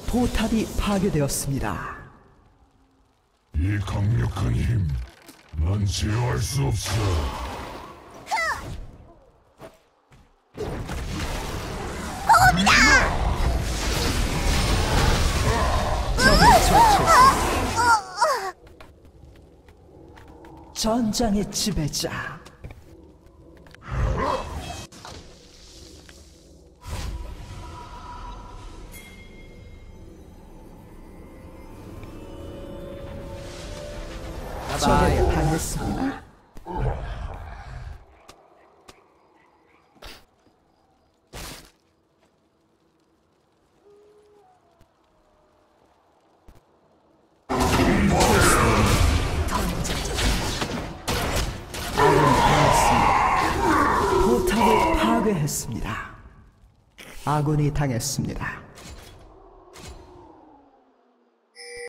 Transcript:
포탑이 파괴되었습니다. 이 강력한 힘, 난 제어할 수 없어. 적을 처치했습니다. 전장의 지배자. 적에 당했습니다. 포탑을 파괴했습니다. 아군이 당했습니다.